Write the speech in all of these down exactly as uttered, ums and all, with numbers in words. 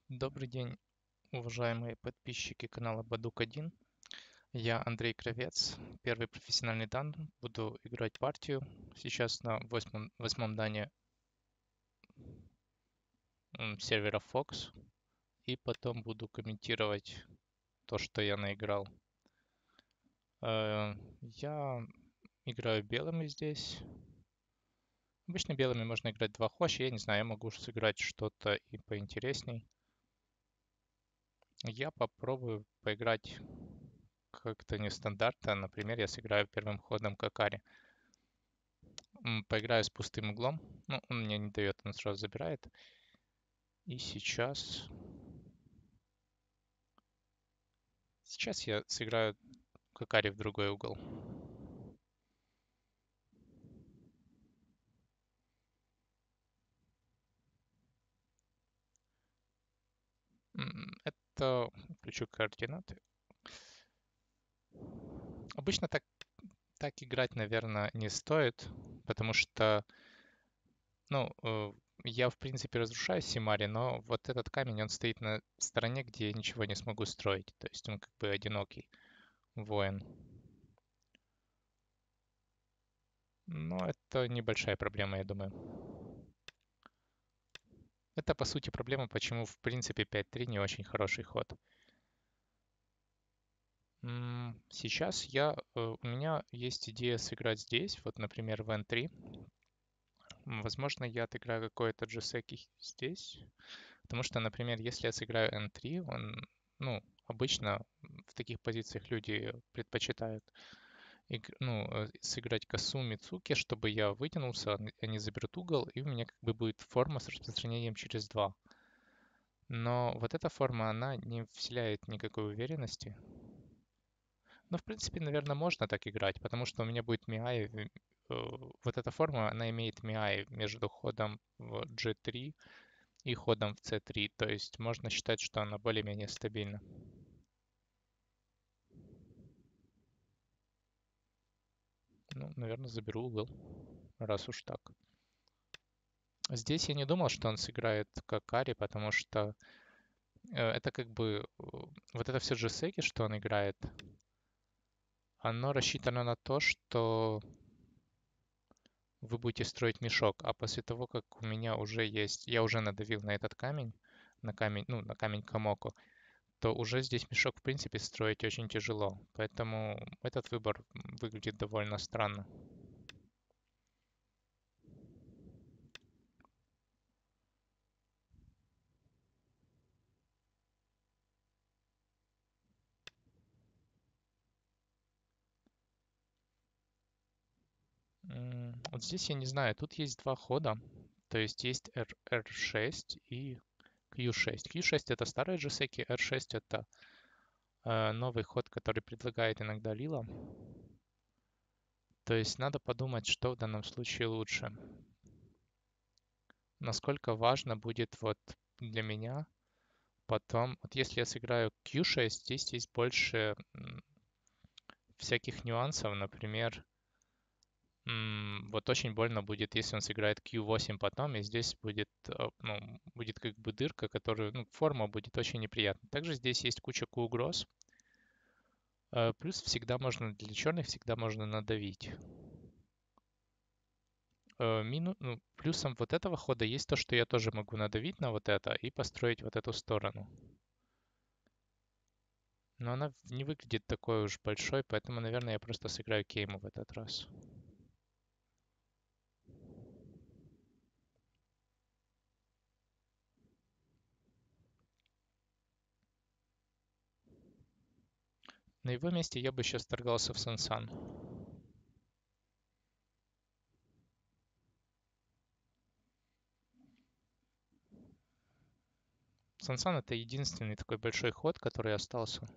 Добрый день, уважаемые подписчики канала Бадук один. Я Андрей Кравец, первый профессиональный дан. Буду играть партию сейчас на восьмом, восьмом дане м, сервера Fox. И потом буду комментировать то, что я наиграл. Э, Я играю белыми здесь. Обычно белыми можно играть два хоши. Я не знаю, я могу сыграть что-то и поинтересней. Я попробую поиграть как-то нестандартно. Например, я сыграю первым ходом Какари. М, Поиграю с пустым углом. Ну, он мне не дает, он сразу забирает. И сейчас... Сейчас я сыграю Какари в другой угол. М, Это... Включу координаты. Обычно так, так играть, наверное, не стоит, потому что, ну, э, я, в принципе, разрушаю Симари, но вот этот камень, он стоит на стороне, где я ничего не смогу строить. То есть он как бы одинокий воин. Но это небольшая проблема, я думаю. Это, по сути, проблема, почему, в принципе, пять три не очень хороший ход. М, Сейчас я, э, у меня есть идея сыграть здесь, вот, например, в эн три. М, Возможно, я отыграю какой-то джесеки здесь, потому что, например, если я сыграю эн три, он, ну, обычно в таких позициях люди предпочитают иг- ну, э, сыграть косу Мицуки, чтобы я вытянулся, они они заберут угол, и у меня как бы будет форма с распространением через два. Но вот эта форма, она не вселяет никакой уверенности. Ну, в принципе, наверное, можно так играть, потому что у меня будет миай. э, Вот эта форма, она имеет миай между ходом в джи три и ходом в си три. То есть можно считать, что она более-менее стабильна. Ну, наверное, заберу угол, раз уж так. Здесь я не думал, что он сыграет как Ари, потому что э, это как бы... э, Вот это все джесеки, что он играет, оно рассчитано на то, что вы будете строить мешок, а после того, как у меня уже есть, я уже надавил на этот камень, на камень, ну, на камень Камоко, то уже здесь мешок, в принципе, строить очень тяжело. Поэтому этот выбор выглядит довольно странно. М, Вот здесь я не знаю, тут есть два хода. То есть есть R, эр шесть и кью шесть. кью шесть это старые джесеки, эр шесть это э, новый ход, который предлагает иногда Лила. То есть надо подумать, что в данном случае лучше. Насколько важно будет вот для меня потом, вот если я сыграю кью шесть, здесь есть больше м, всяких нюансов, например, м, вот очень больно будет, если он сыграет кью восемь потом, и здесь будет, э, ну, будет как бы дырка, которую, ну, форма будет очень неприятна. Также здесь есть куча угроз, э, плюс всегда можно, для черных всегда можно надавить. Э, Мину, ну, плюсом вот этого хода есть то, что я тоже могу надавить на вот это и построить вот эту сторону. Но она не выглядит такой уж большой, поэтому, наверное, я просто сыграю кейму в этот раз. На его месте я бы сейчас торгался в Сансан. Сансан это единственный такой большой ход, который остался.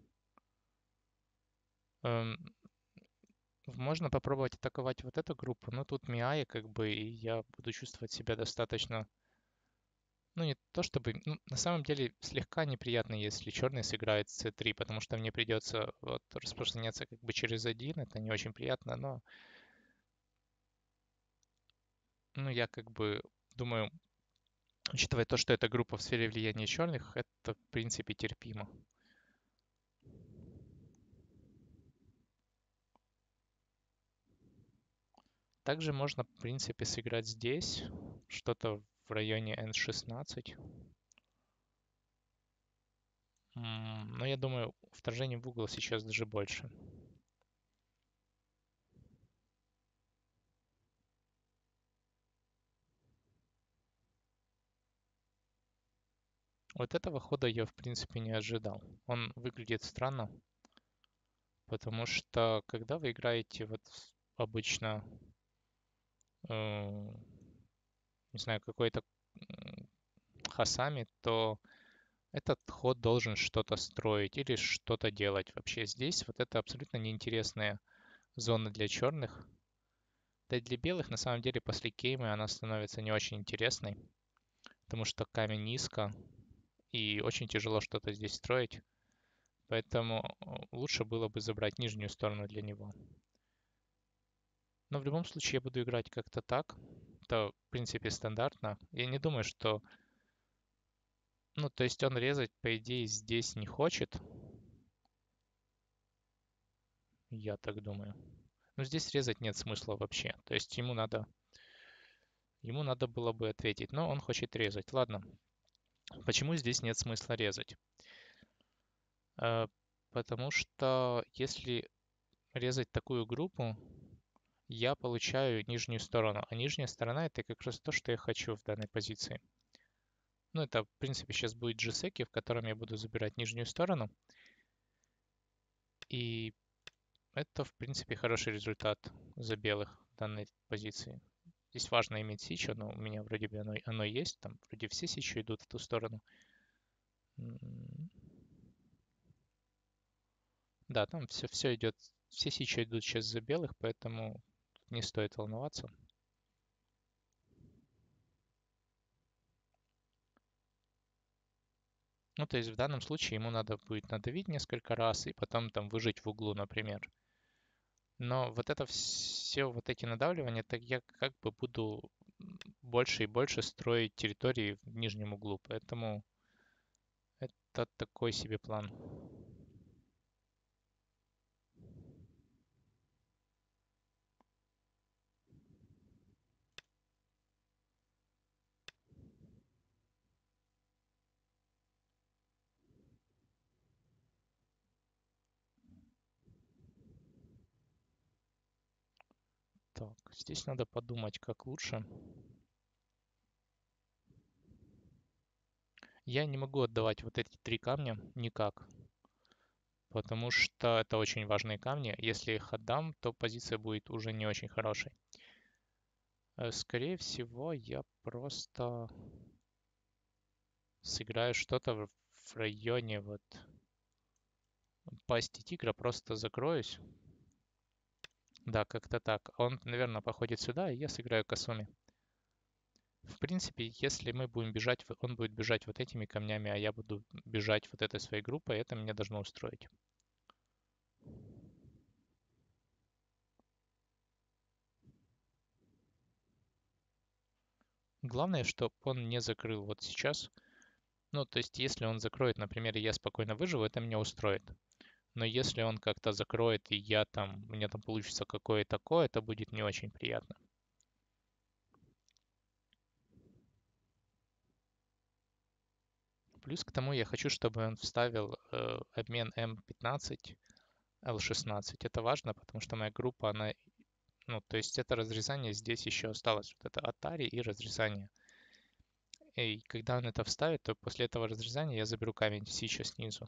Эм, Можно попробовать атаковать вот эту группу, но тут Миаи как бы, и я буду чувствовать себя достаточно... Ну, не то чтобы... Ну, на самом деле, слегка неприятно, если черный сыграет си три, потому что мне придется вот распространяться как бы через один. Это не очень приятно, но... Ну, я как бы думаю, Учитывая то, что это группа в сфере влияния черных, это, в принципе, терпимо. Также можно, в принципе, сыграть здесь что-то в районе эн шестнадцать. М, Но я думаю, вторжение в угол сейчас даже больше. Вот этого хода я, в принципе, не ожидал. Он выглядит странно, потому что когда вы играете вот обычно, э, не знаю, какой-то м, хасами, то этот ход должен что-то строить или что-то делать. Вообще здесь вот это абсолютно неинтересная зона для черных. Да и для белых на самом деле после кеймы она становится не очень интересной, потому что камень низко и очень тяжело что-то здесь строить. Поэтому э, лучше было бы забрать нижнюю сторону для него. Но в любом случае я буду играть как-то так. Это, в принципе, стандартно. Я не думаю, что... Ну, то есть он резать, по идее, здесь не хочет. Я так думаю. Но здесь резать нет смысла вообще. То есть ему надо... Ему надо было бы ответить, но он хочет резать. Ладно. Почему здесь нет смысла резать? Э, Потому что если резать такую группу, я получаю нижнюю сторону. А нижняя сторона это как раз то, что я хочу в данной позиции. Ну, это, в принципе, сейчас будет джесеки, в котором я буду забирать нижнюю сторону. И это, в принципе, хороший результат за белых в данной позиции. Здесь важно иметь сичу, но у меня вроде бы оно, оно есть. Там вроде все сичу идут в ту сторону. Да, там все, все идет, все сичи идут сейчас за белых, поэтому не стоит волноваться. Ну, то есть в данном случае ему надо будет надавить несколько раз и потом там выжить в углу, например. Но вот это все, вот эти надавливания, так я как бы буду больше и больше строить территории в нижнем углу, поэтому это такой себе план. Так, здесь надо подумать, как лучше. Я не могу отдавать вот эти три камня никак, потому что это очень важные камни. Если их отдам, то позиция будет уже не очень хорошей. Э, Скорее всего, я просто сыграю что-то в в районе вот пасти тигра, просто закроюсь. Да, как-то так. Он, наверное, походит сюда, и я сыграю Касуми. В принципе, если мы будем бежать, в- он будет бежать вот этими камнями, а я буду бежать вот этой своей группой, это меня должно устроить. Главное, чтобы он не закрыл вот сейчас. Ну, то есть, если он закроет, например, и я спокойно выживу, это меня устроит. Но если он как-то закроет, и я там, у меня там получится какое-то такое, это будет не очень приятно. Плюс к тому я хочу, чтобы он вставил э, обмен эм пятнадцать, эл шестнадцать. Это важно, потому что моя группа, она, ну, то есть это разрезание здесь еще осталось. Вот это атари и разрезание. И когда он это вставит, то после этого разрезания я заберу камень сича снизу.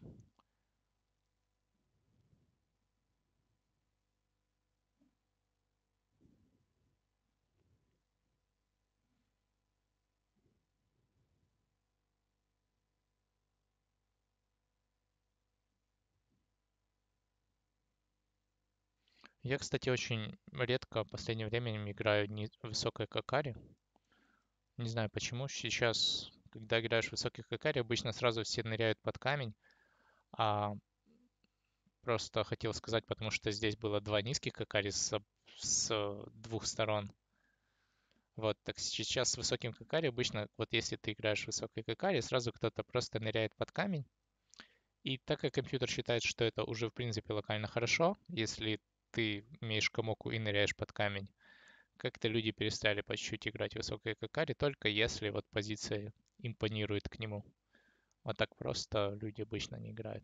Я, кстати, очень редко в последнее время играю ни- высокой какари. Не знаю почему. Сейчас, когда играешь в высокой какари, обычно сразу все ныряют под камень. А просто хотел сказать, потому что здесь было два низких какари с, с двух сторон. Вот, так сейчас с высоким кокари обычно, вот если ты играешь в высокой кокари, сразу кто-то просто ныряет под камень. И так как компьютер считает, что это уже в принципе локально хорошо, если ты имеешь комоку и ныряешь под камень, как-то люди перестали по чуть-чуть играть в высокой кокари, только если вот позиция импонирует к нему. Вот так просто люди обычно не играют.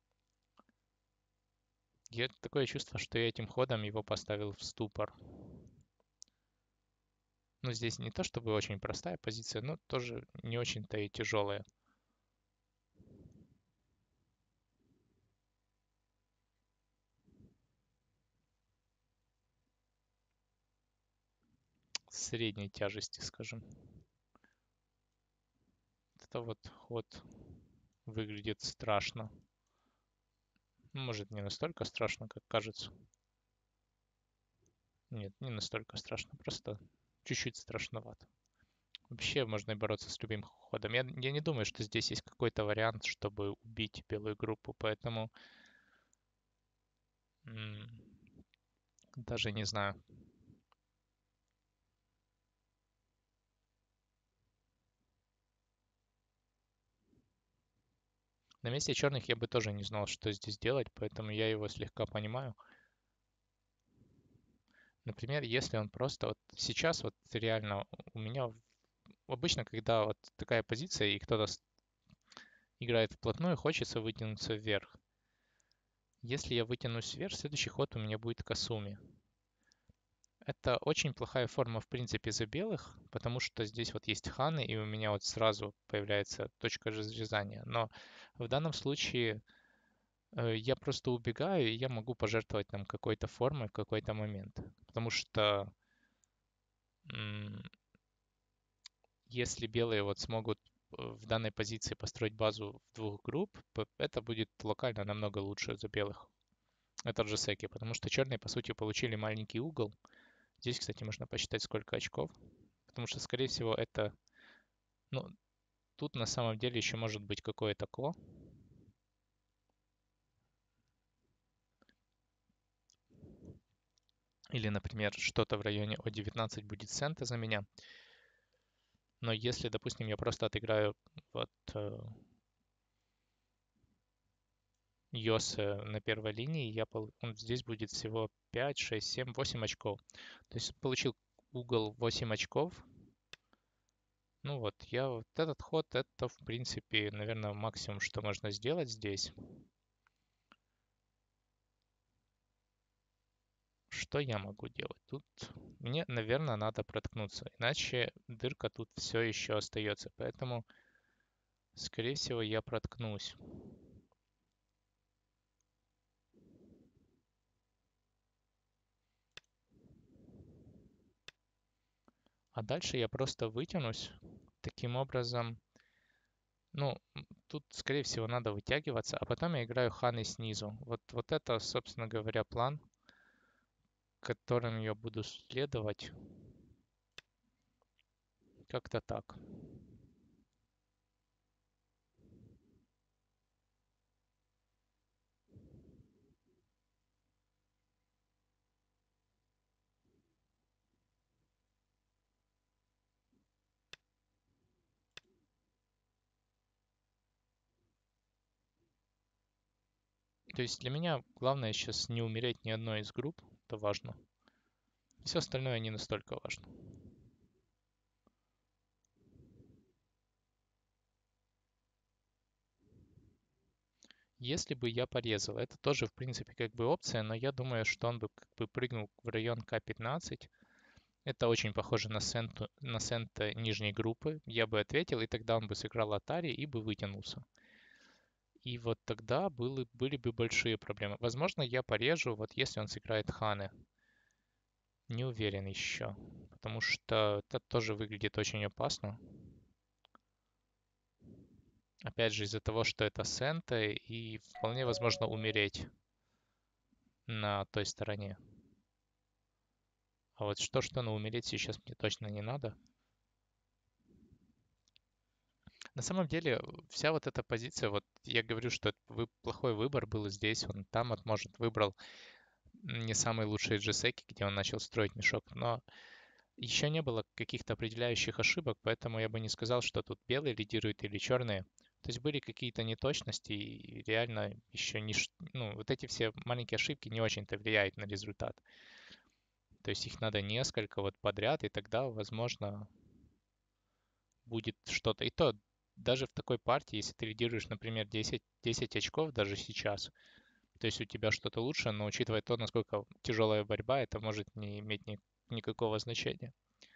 Я такое чувство, что я этим ходом его поставил в ступор. Ну, здесь не то чтобы очень простая позиция, но тоже не очень-то и тяжелая. Средней тяжести, скажем. Это вот ход выглядит страшно. Ну, может, не настолько страшно, как кажется. Нет, не настолько страшно, просто чуть-чуть страшновато. Вообще можно и бороться с любым ходом. Я, я не думаю, что здесь есть какой-то вариант, чтобы убить белую группу, поэтому м, даже не знаю. На месте черных я бы тоже не знал, что здесь делать, поэтому я его слегка понимаю. Например, если он просто вот сейчас вот реально у меня обычно, когда вот такая позиция и кто-то играет вплотную, хочется вытянуться вверх. Если я вытянусь вверх, следующий ход у меня будет Касуми. Это очень плохая форма, в принципе, за белых, потому что здесь вот есть ханы, и у меня вот сразу появляется точка разрезания. Но в данном случае э, я просто убегаю, и я могу пожертвовать там какой-то формой в какой-то момент. Потому что м, если белые вот смогут э, в данной позиции построить базу в двух групп, п- это будет локально намного лучше за белых. Это Джесеки, потому что черные, по сути, получили маленький угол. Здесь, кстати, можно посчитать, сколько очков. Потому что, скорее всего, это... Ну, тут на самом деле еще может быть какое-то ко. Или, например, что-то в районе о девятнадцать будет цента за меня. Но если, допустим, я просто отыграю вот э, Йосе на первой линии, я пол... он здесь будет всего пять, шесть, семь, восемь очков. То есть получил угол восемь очков. Ну вот, я вот этот ход, это в принципе, наверное, максимум, что можно сделать здесь. Что я могу делать? Тут мне, наверное, надо проткнуться, иначе дырка тут все еще остается. Поэтому, скорее всего, я проткнусь. А дальше я просто вытянусь. Таким образом, ну, тут, скорее всего, надо вытягиваться, а потом я играю ханы снизу. Вот, вот это, собственно говоря, план, которым я буду следовать. Как-то так. То есть для меня главное сейчас не умереть ни одной из групп, это важно. Все остальное не настолько важно. Если бы я порезал, это тоже, в принципе, как бы опция, но я думаю, что он бы как бы прыгнул в район ка пятнадцать. Это очень похоже на сент, на сента нижней группы. Я бы ответил, и тогда он бы сыграл Атари и бы вытянулся. И вот тогда были, были бы большие проблемы. Возможно, я порежу, вот если он сыграет Ханы. Не уверен еще, потому что это тоже выглядит очень опасно. Опять же, из-за того, что это Сента, и вполне возможно умереть на той стороне. А вот что, что, но умереть сейчас мне точно не надо. На самом деле, вся вот эта позиция, вот я говорю, что вы, плохой выбор был здесь, он там, вот, может, выбрал не самый лучший джесеки, где он начал строить мешок, но Еще не было каких-то определяющих ошибок, поэтому я бы не сказал, что тут белые лидируют или черные. То есть были какие-то неточности, и реально еще не... ш- Ну, вот эти все маленькие ошибки не очень-то влияют на результат. То есть их надо несколько вот подряд, и тогда, возможно, будет что-то. И то, даже в такой партии, если ты лидируешь, например, десять, десять очков даже сейчас, то есть у тебя что-то лучше, но учитывая то, насколько тяжелая борьба, это может не иметь ни- никакого значения.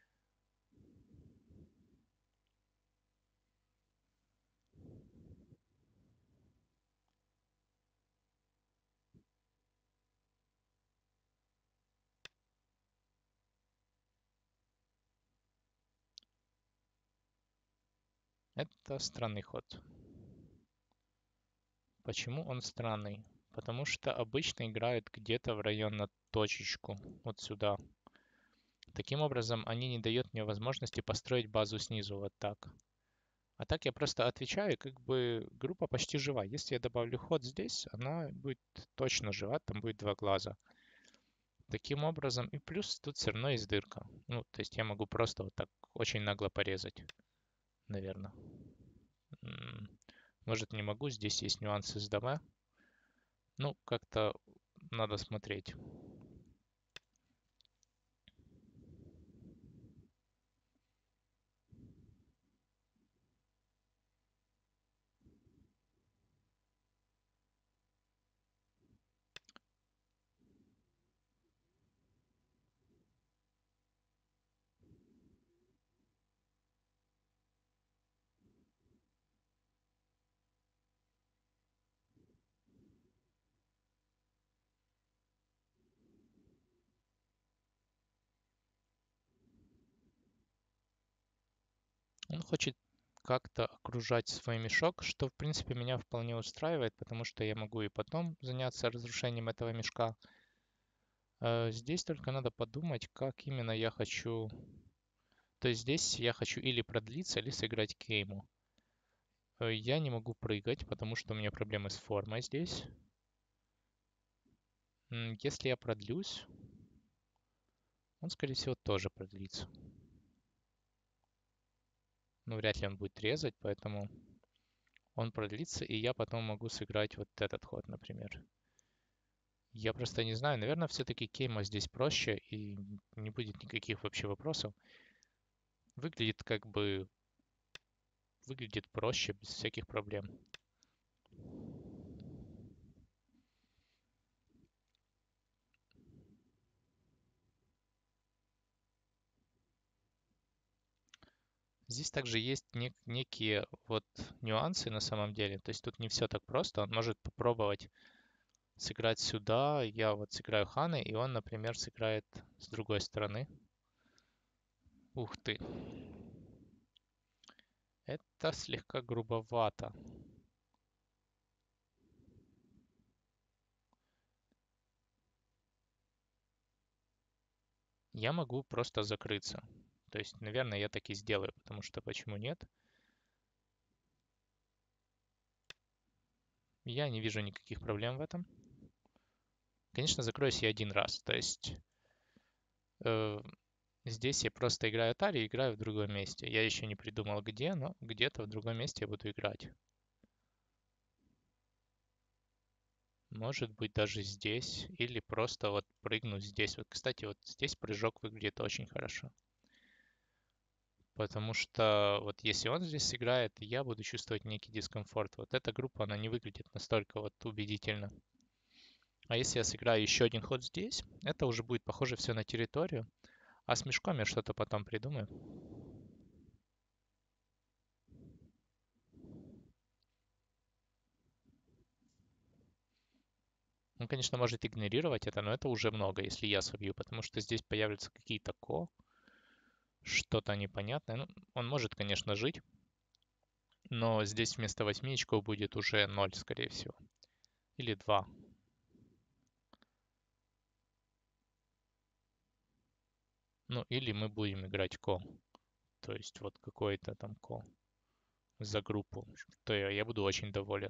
Это странный ход. Почему он странный? Потому что обычно играют где-то в район на точечку, вот сюда. Таким образом, они не дают мне возможности построить базу снизу, вот так. А так я просто отвечаю, и как бы группа почти жива. Если я добавлю ход здесь, она будет точно жива, там будет два глаза. Таким образом, и плюс тут все равно есть дырка. Ну, то есть я могу просто вот так очень нагло порезать, наверное. Может, не могу, здесь есть нюансы с ДМ. Ну, как-то надо смотреть. Он хочет как-то окружать свой мешок, что, в принципе, меня вполне устраивает, потому что я могу и потом заняться разрушением этого мешка. Э, Здесь только надо подумать, как именно я хочу... То есть здесь я хочу или продлиться, или сыграть кейму. Э, Я не могу прыгать, потому что у меня проблемы с формой здесь. М, Если я продлюсь, он, скорее всего, тоже продлится. Но вряд ли он будет резать, поэтому он продлится, и я потом могу сыграть вот этот ход, например. Я просто не знаю, наверное, все-таки кейма здесь проще, и не будет никаких вообще вопросов. Выглядит как бы... Выглядит проще, без всяких проблем. Здесь также есть нек- некие вот нюансы на самом деле. То есть тут не все так просто. Он может попробовать сыграть сюда. Я вот сыграю ханы, и он, например, сыграет с другой стороны. Ух ты. Это слегка грубовато. Я могу просто закрыться. То есть, наверное, я так и сделаю, потому что почему нет? Я не вижу никаких проблем в этом. Конечно, закроюсь я один раз. То есть э, здесь я просто играю Atari и играю в другом месте. Я еще не придумал где, но где-то в другом месте я буду играть. Может быть даже здесь. Или просто вот прыгну здесь. Вот, кстати, вот здесь прыжок выглядит очень хорошо. Потому что вот если он здесь сыграет, я буду чувствовать некий дискомфорт. Вот эта группа, она не выглядит настолько вот убедительно. А если я сыграю еще один ход здесь, это уже будет похоже все на территорию. А с мешком я что-то потом придумаю. Он, конечно, может игнорировать это, но это уже много, если я собью, потому что здесь появятся какие-то ко, что-то непонятное. Ну, он может, конечно, жить, но здесь вместо восьми очков будет уже ноль, скорее всего. Или два. Ну, или мы будем играть ко. То есть вот какой-то там ко за группу. То я, я буду очень доволен.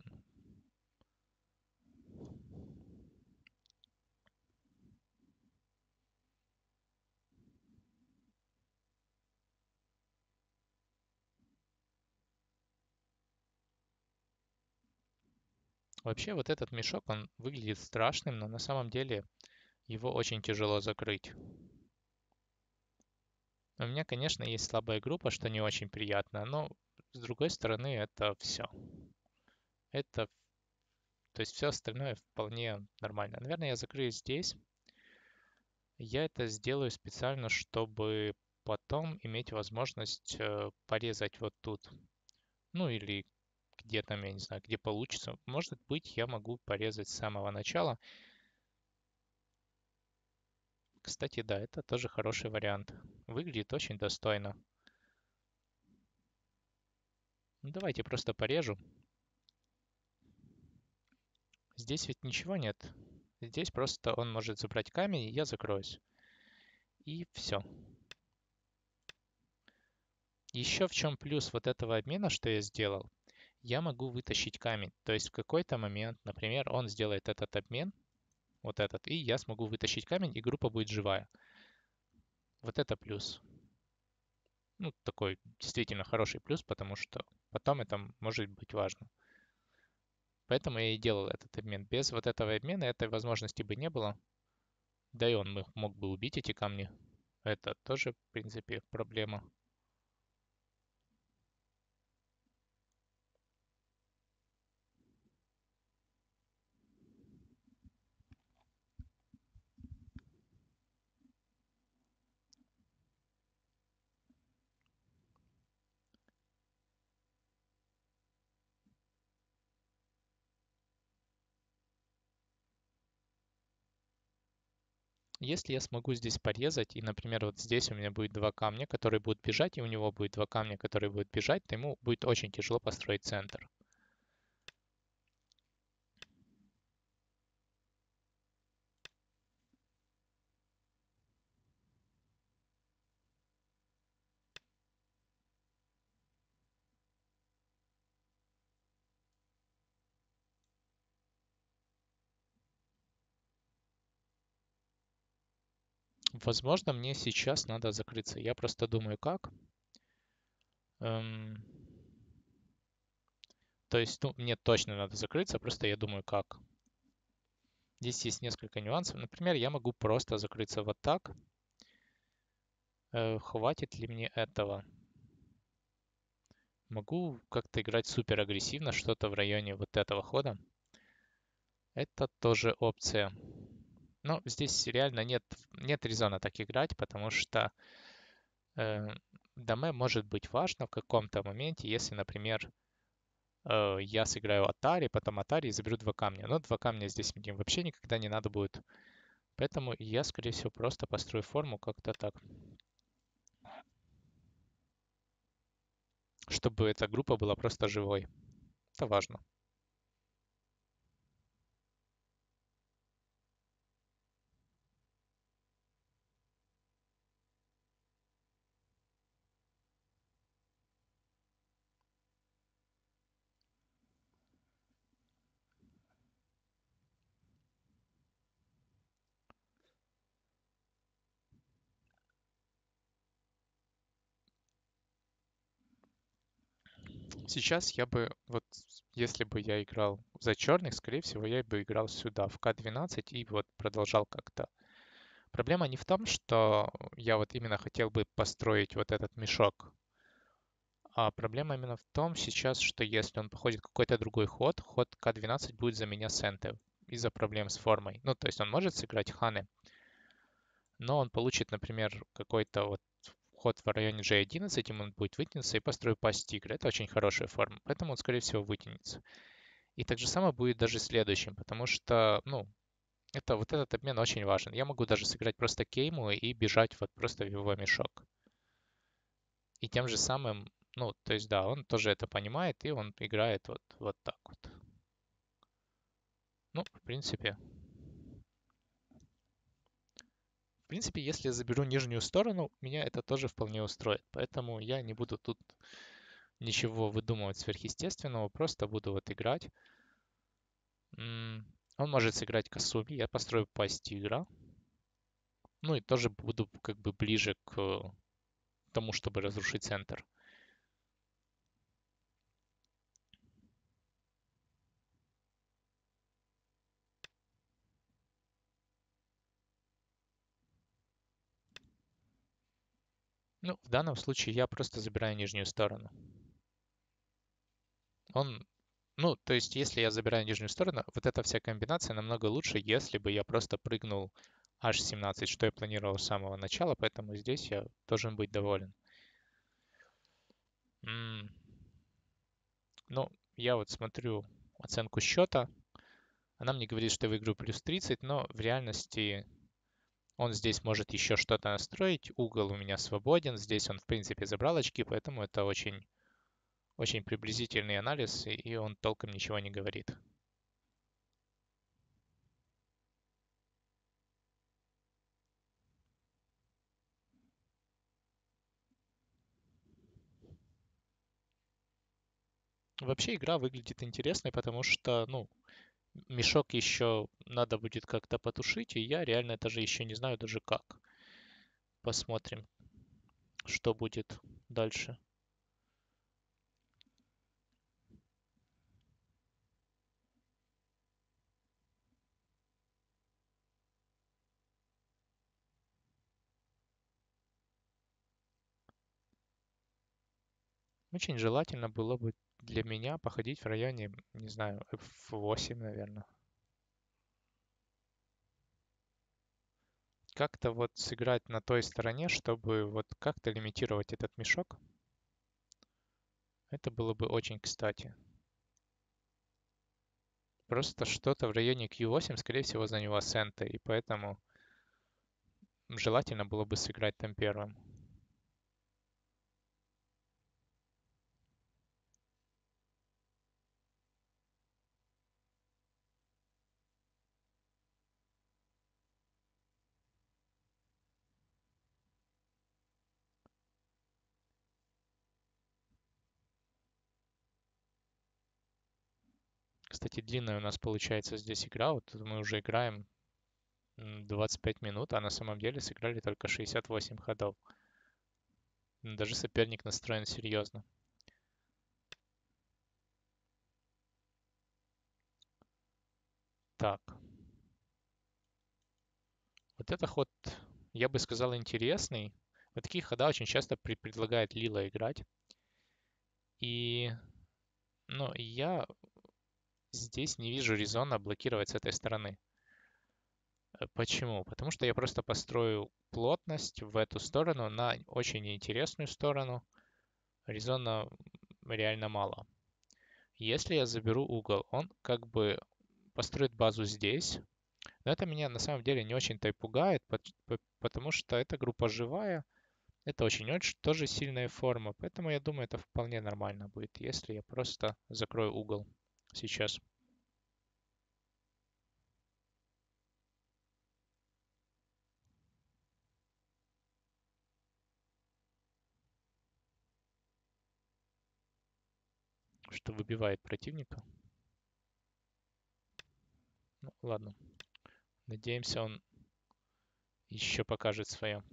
Вообще вот этот мешок, он выглядит страшным, но на самом деле его очень тяжело закрыть. У меня, конечно, есть слабая группа, что не очень приятно, но с другой стороны это все. Это, то есть все остальное вполне нормально. Наверное, я закрою здесь. Я это сделаю специально, чтобы потом иметь возможность э, порезать вот тут. Ну или где там, я не знаю, где получится. Может быть, я могу порезать с самого начала. Кстати, да, это тоже хороший вариант. Выглядит очень достойно. Ну, давайте просто порежу. Здесь ведь ничего нет. Здесь просто он может забрать камень, и я закроюсь. И все. Еще в чем плюс вот этого обмена, что я сделал? Я могу вытащить камень. То есть в какой-то момент, например, он сделает этот обмен, вот этот, и я смогу вытащить камень, и группа будет живая. Вот это плюс. Ну, такой действительно хороший плюс, потому что потом это может быть важно. Поэтому я и делал этот обмен. Без вот этого обмена этой возможности бы не было. Да и он мог мог бы убить эти камни. Это тоже, в принципе, проблема. Если я смогу здесь порезать, и, например, вот здесь у меня будет два камня, которые будут бежать, и у него будет два камня, которые будут бежать, то ему будет очень тяжело построить центр. Возможно, мне сейчас надо закрыться. Я просто думаю, как. Эм, То есть, ну, мне точно надо закрыться, просто я думаю, как. Здесь есть несколько нюансов. Например, я могу просто закрыться вот так. Э, Хватит ли мне этого? Могу как-то играть супер агрессивно, что-то в районе вот этого хода. Это тоже опция. Но здесь реально нет, нет резона так играть, потому что э, даме может быть важно в каком-то моменте, если, например, э, я сыграю атари, потом атари и заберу два камня. Но два камня здесь мне вообще никогда не надо будет. Поэтому я, скорее всего, просто построю форму как-то так, чтобы эта группа была просто живой. Это важно. Сейчас я бы, вот если бы я играл за черных, скорее всего, я бы играл сюда, в ка двенадцать, и вот продолжал как-то. Проблема не в том, что я вот именно хотел бы построить вот этот мешок, а проблема именно в том сейчас, что если он походит какой-то другой ход, ход ка двенадцать будет за меня сентер из-за проблем с формой. Ну, то есть он может сыграть ханы, но он получит, например, какой-то вот ход в районе джей одиннадцать, ему он будет вытянуться и построить пасть тигра. Это очень хорошая форма, поэтому он, скорее всего, вытянется. И так же самое будет даже следующим, потому что, ну, это вот этот обмен очень важен. Я могу даже сыграть просто кейму и бежать вот просто в его мешок. И тем же самым, ну, то есть, да, он тоже это понимает, и он играет вот, вот так вот. Ну, в принципе, в принципе, если я заберу нижнюю сторону, меня это тоже вполне устроит. Поэтому я не буду тут ничего выдумывать сверхъестественного, просто буду вот играть. М, Он может сыграть Касуми, я построю пасть тигра. Ну и тоже буду как бы ближе к тому, чтобы разрушить центр. Ну, в данном случае я просто забираю нижнюю сторону. Он, ну, то есть, если я забираю нижнюю сторону, вот эта вся комбинация намного лучше, если бы я просто прыгнул аш семнадцать, что я планировал с самого начала, поэтому здесь я должен быть доволен. М, Ну, я вот смотрю оценку счета. Она мне говорит, что я выиграю плюс тридцать, но в реальности он здесь может еще что-то настроить. Угол у меня свободен. Здесь он, в принципе, забрал очки, поэтому это очень, очень приблизительный анализ, и и он толком ничего не говорит. Вообще игра выглядит интересной, потому что, ну, мешок еще надо будет как-то потушить, и я реально даже еще не знаю даже как. Посмотрим, что будет дальше. Очень желательно было бы для меня походить в районе, не знаю, эф восемь, наверное. Как-то вот сыграть на той стороне, чтобы вот как-то лимитировать этот мешок. Это было бы очень кстати. Просто что-то в районе кью восемь, скорее всего, заняла Сента, и поэтому желательно было бы сыграть там первым. Кстати, длинная у нас получается здесь игра. Вот мы уже играем двадцать пять минут, а на самом деле сыграли только шестьдесят восемь ходов. Даже соперник настроен серьезно. Так. Вот это ход, я бы сказал, интересный. Вот такие хода очень часто при- предлагает Лила играть. И, ну, я здесь не вижу резона блокировать с этой стороны. Э, Почему? Потому что я просто построю плотность в эту сторону на очень интересную сторону. Резона реально мало. Если я заберу угол, он как бы построит базу здесь. Но это меня на самом деле не очень-то и пугает, пот- п- потому что эта группа живая. Это очень-очень тоже сильная форма. Поэтому я думаю, это вполне нормально будет, если я просто закрою угол сейчас. Что выбивает противника. Ну, ладно. Надеемся, он еще покажет свое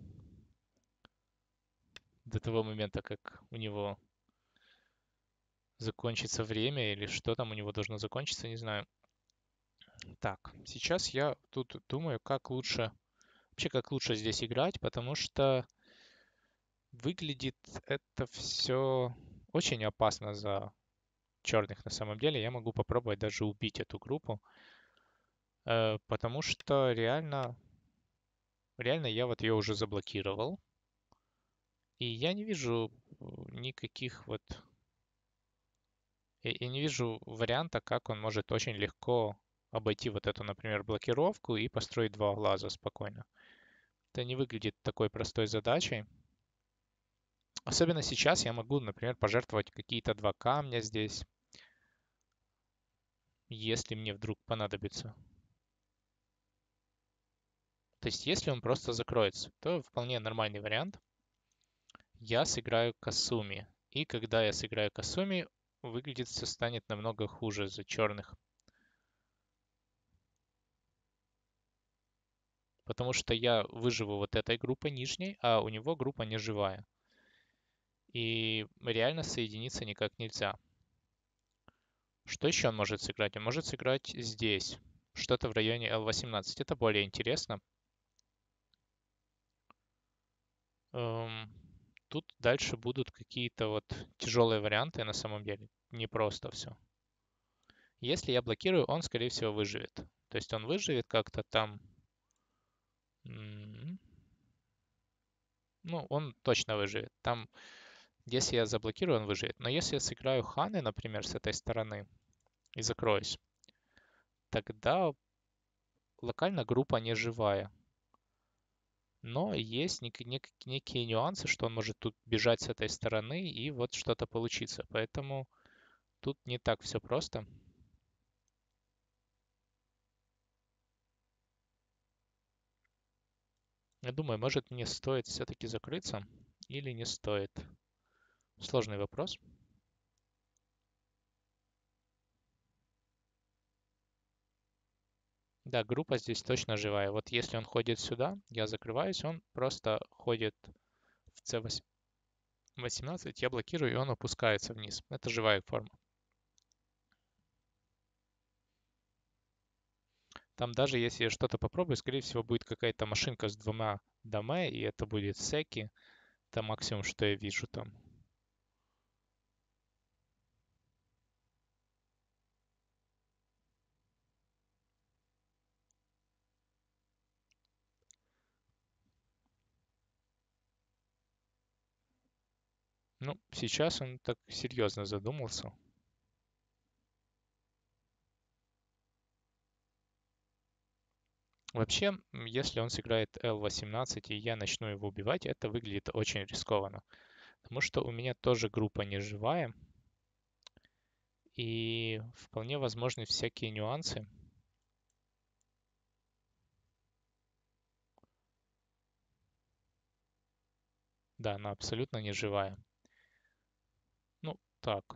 до того момента, как у него закончится время или что там у него должно закончиться, не знаю. Так, сейчас я тут думаю, как лучше, вообще как лучше здесь играть, потому что выглядит это все очень опасно за черных на самом деле. Я могу попробовать даже убить эту группу, э, потому что реально, реально я вот ее уже заблокировал, и я не вижу э, никаких вот, я, я не вижу варианта, как он может очень легко обойти вот эту, например, блокировку и построить два глаза спокойно. Это не выглядит такой простой задачей. Особенно сейчас я могу, например, пожертвовать какие-то два камня здесь, если мне вдруг понадобится. То есть, если он просто закроется, то вполне нормальный вариант. Я сыграю Касуми. И когда я сыграю Касуми, выглядит все станет намного хуже за черных. Потому что я выживу вот этой группой нижней, а у него группа не живая. И реально соединиться никак нельзя. Что еще он может сыграть? Он может сыграть здесь. Что-то в районе эл восемнадцать. Это более интересно. Эм, тут дальше будут какие-то вот тяжелые варианты на самом деле. Не просто все. Если я блокирую, он, скорее всего, выживет. То есть он выживет как-то там. Ну, он точно выживет. Там, если я заблокирую, он выживет. Но если я сыграю ханы, например, с этой стороны и закроюсь, тогда локально группа не живая. Но есть нек- нек- некие нюансы, что он может тут бежать с этой стороны и вот что-то получится. Поэтому тут не так все просто. Я думаю, может мне стоит все-таки закрыться или не стоит. Сложный вопрос. Да, группа здесь точно живая. Вот если он ходит сюда, я закрываюсь, он просто ходит в c восемнадцать, я блокирую, и он опускается вниз. Это живая форма. Там даже если я что-то попробую, скорее всего, будет какая-то машинка с двумя доме, и это будет секи. Это максимум, что я вижу там. Ну, сейчас он так серьезно задумался. Вообще, если он сыграет эл восемнадцать и я начну его убивать, это выглядит очень рискованно. Потому что у меня тоже группа не живая. И вполне возможны всякие нюансы. Да, она абсолютно не живая. Ну, так.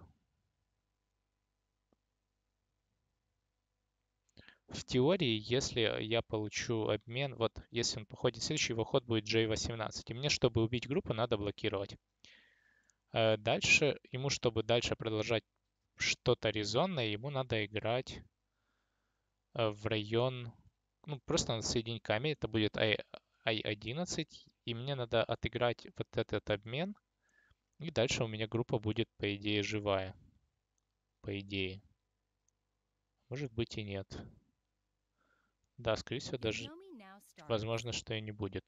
В теории, если я получу обмен, вот если он походит следующий, его ход будет джей восемнадцать. И мне, чтобы убить группу, надо блокировать. Э, Дальше, ему, чтобы дальше продолжать что-то резонное, ему надо играть э, в район, ну, просто надо соединить камень, это будет ай одиннадцать, и мне надо отыграть вот этот обмен, и дальше у меня группа будет, по идее, живая. По идее. Может быть и нет. Да, скорее всего, даже возможно, что и не будет.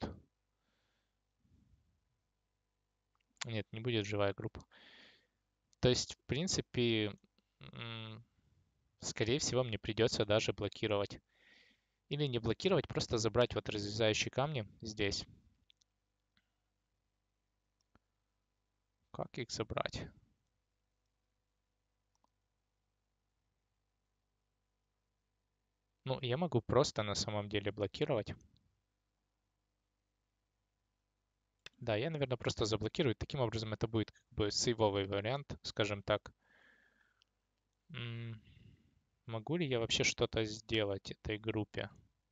Нет, не будет живая группа. То есть, в принципе, скорее всего, мне придется даже блокировать. Или не блокировать, просто забрать вот разрезающие камни здесь. Как их забрать? Ну, я могу просто на самом деле блокировать. Да, я, наверное, просто заблокирую. Таким образом, это будет как бы сейвовый вариант, скажем так. М, Могу ли я вообще что-то сделать этой группе?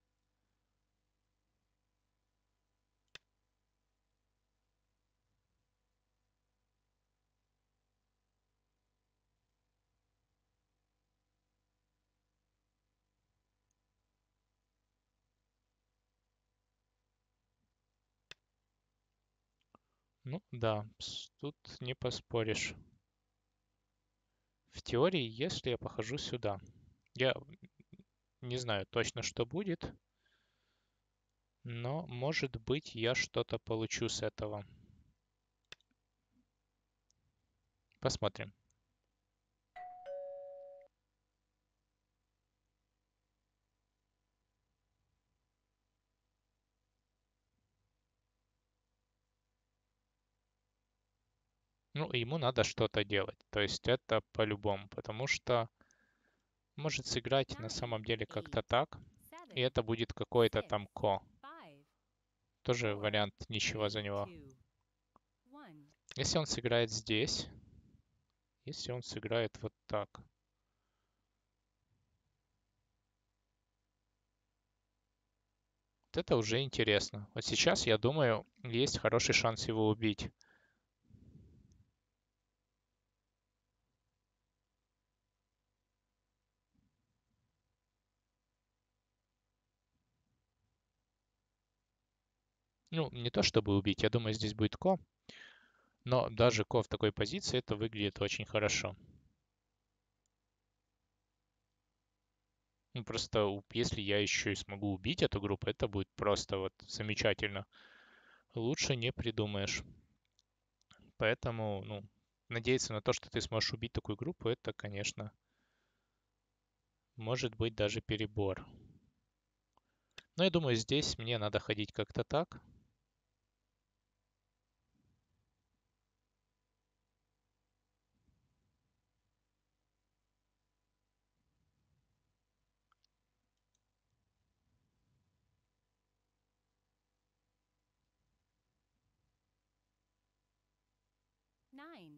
Ну да, с- тут не поспоришь. В теории, если я похожу сюда, я не знаю точно, что будет, но, может быть, я что-то получу с этого. Посмотрим. Ну, ему надо что-то делать. То есть это по-любому, потому что может сыграть на самом деле как-то так, и это будет какой-то там ко. Тоже вариант ничего за него. Если он сыграет здесь, если он сыграет вот так. Вот это уже интересно. Вот сейчас, я думаю, есть хороший шанс его убить. Ну, не то чтобы убить, я думаю, здесь будет ко. Но даже ко в такой позиции это выглядит очень хорошо. Ну, просто у- если я еще и смогу убить эту группу, это будет просто вот замечательно. Лучше не придумаешь. Поэтому, ну, надеяться на то, что ты сможешь убить такую группу, это, конечно, может быть даже перебор. Но я думаю, здесь мне надо ходить как-то так. Nine.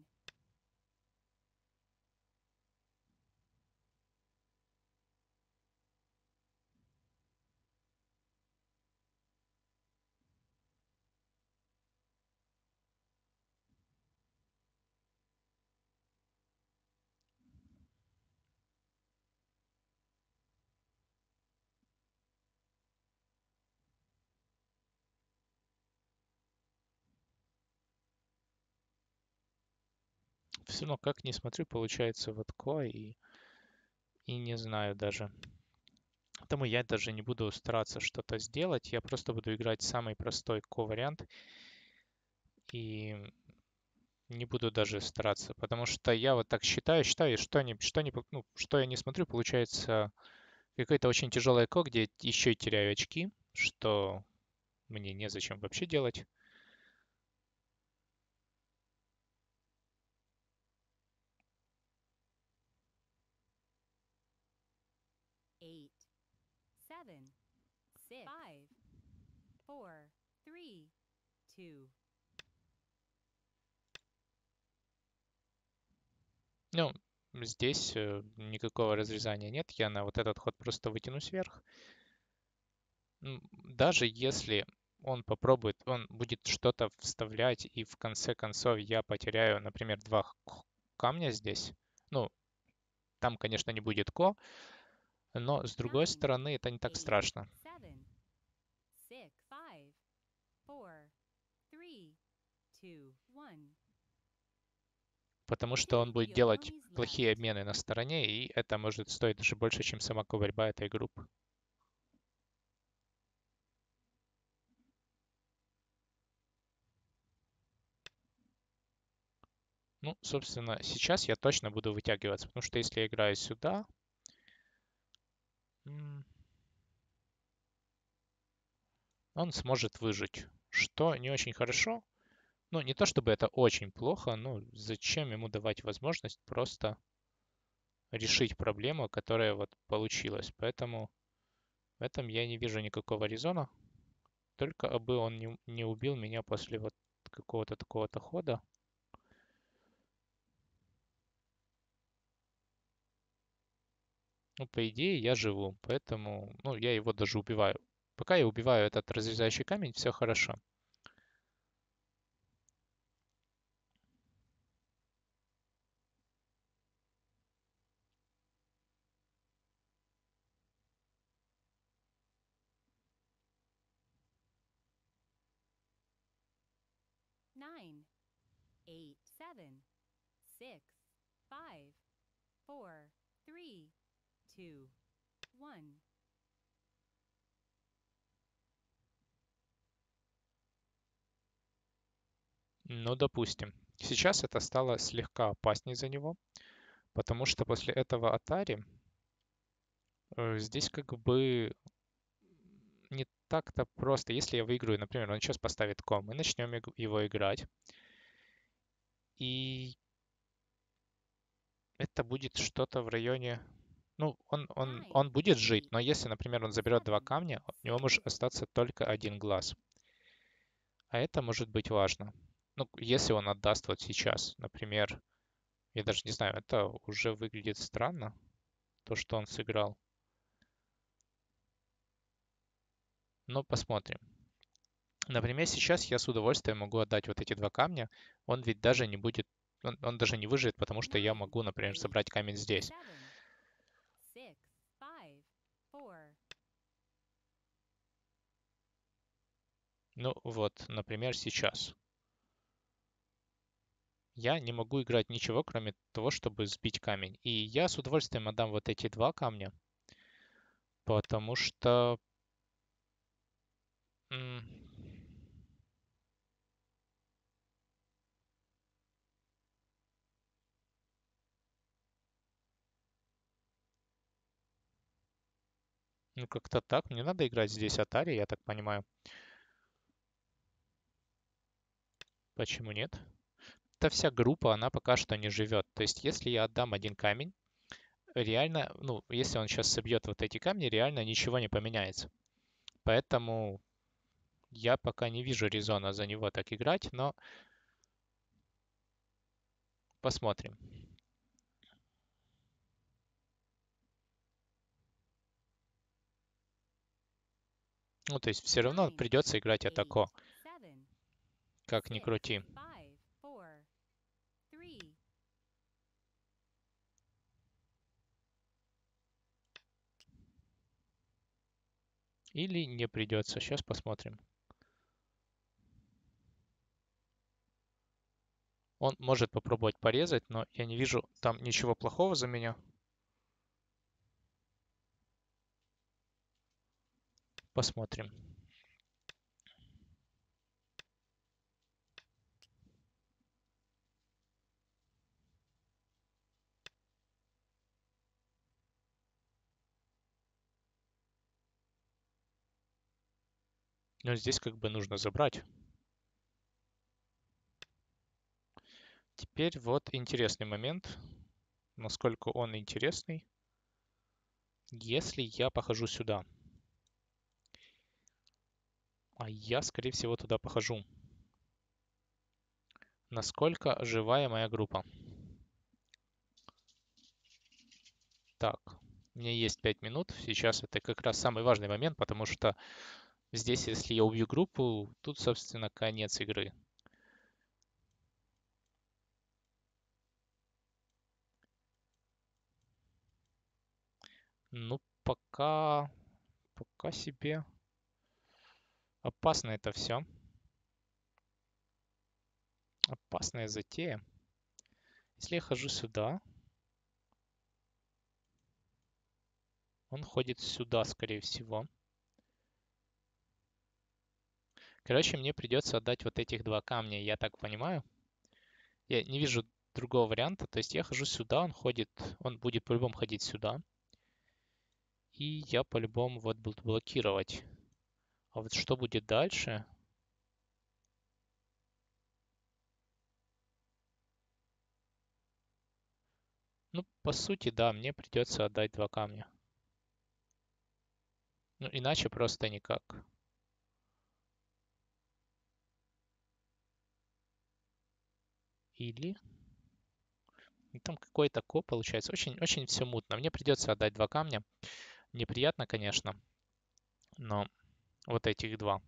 Все равно, как ни смотрю, получается вот ко и, и не знаю даже. Поэтому я даже не буду стараться что-то сделать. Я просто буду играть самый простой ко-вариант. И не буду даже стараться. Потому что я вот так считаю, считаю, и что, не, что, не, ну, что я не смотрю, получается какое-то очень тяжелое ко, где я еще и теряю очки, что мне незачем вообще делать. Eight. Seven. Six. Five. Four. Three. Two. Ну, здесь э, никакого разрезания нет. Я на вот этот ход просто вытянусь вверх. М, Даже если он попробует, он будет что-то вставлять, и в конце концов я потеряю, например, два х- камня здесь. Ну, там, конечно, не будет ко, но с другой Nine. стороны это не так Eight. страшно. Seven. Six. Five. Four. Three. Two. One. Потому что он Two будет делать Yokomis плохие left. обмены на стороне, и это может стоить даже больше, чем сама ко-борьба этой группы. Ну, собственно, сейчас я точно буду вытягиваться, потому что если я играю сюда, м, он сможет выжить, что не очень хорошо. Ну, не то чтобы это очень плохо, но зачем ему давать возможность просто решить проблему, которая вот получилась. Поэтому в этом я не вижу никакого резона. Только бы он не, не убил меня после вот какого-то такого-то хода. Ну, по идее, я живу, поэтому, ну, я его даже убиваю. Пока я убиваю этот разрезающий камень, все хорошо. Nine. Eight. Seven. Six. Five. Four. Three. Two. One. Ну, допустим. Сейчас это стало слегка опаснее за него, потому что после этого Атари э, здесь как бы не так-то просто. Если я выиграю, например, он сейчас поставит ком, мы начнем иг- его играть, и это будет что-то в районе... Ну, он, он, Nine. он будет жить, Eight. но если, например, он заберет два Seven. камня, у него Six. может остаться только один глаз. А это может быть важно. Ну, если он отдаст вот сейчас, например, я даже не знаю, это уже выглядит странно, то, что он сыграл. Но посмотрим. Например, сейчас я с удовольствием могу отдать вот эти два камня. Он ведь даже не будет, он, он даже не выживет, потому что я Nine. могу, например, Eight. забрать камень здесь. Seven. Six. Five. Four. Ну вот, например, сейчас. я не могу играть ничего, кроме того, чтобы сбить камень. И я с удовольствием отдам вот эти два камня, потому что... м, Ну, как-то так. Мне надо играть здесь Atari, я так понимаю. Почему нет? Эта вся группа, она пока что не живет. То есть, если я отдам один камень, реально, ну, если он сейчас собьет вот эти камни, реально ничего не поменяется. Поэтому я пока не вижу резона за него так играть, но посмотрим. Ну, то есть все равно nine, придется играть eight, атако, seven, как ни six, крути. five, four, three, Или не придется. Сейчас посмотрим. Он может попробовать порезать, но я не вижу там ничего плохого за меня. Посмотрим. Но здесь как бы нужно забрать. Теперь вот интересный момент. Насколько он интересный. Если я похожу сюда, а я, скорее всего, туда похожу. Насколько живая моя группа? Так, у меня есть пять минут. Сейчас это как раз самый важный момент, потому что здесь, если я убью группу, тут, собственно, конец игры. Ну, пока... Пока себе... Опасно это все. Опасная затея. Если я хожу сюда, он ходит сюда, скорее всего. Короче, мне придется отдать вот этих два камня, я так понимаю. Я не вижу другого варианта. То есть я хожу сюда, он ходит, он будет по-любому ходить сюда. И я по-любому вот буду блокировать. А вот что будет дальше? Ну, по сути, да, мне придется отдать два камня. Ну, иначе просто никак. Или... ну, там какой-то ко получается. Очень-очень все мутно. Мне придется отдать два камня. Неприятно, конечно, но вот этих два.